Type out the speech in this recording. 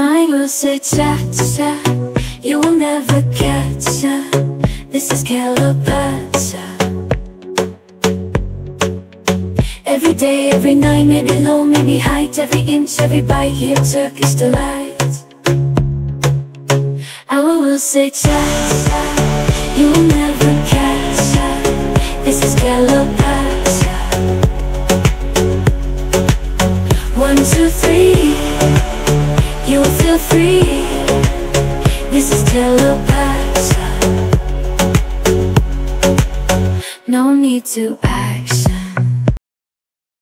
mind will say cha cha, you will never catch ya. This is calabash. Every day, every night, maybe low, maybe height, every inch, every bite, here Turkish delight. Our will say cha cha, you will never catch ya. This is calabash. 1, 2, 3, you will feel free. This is calabash. No need to act.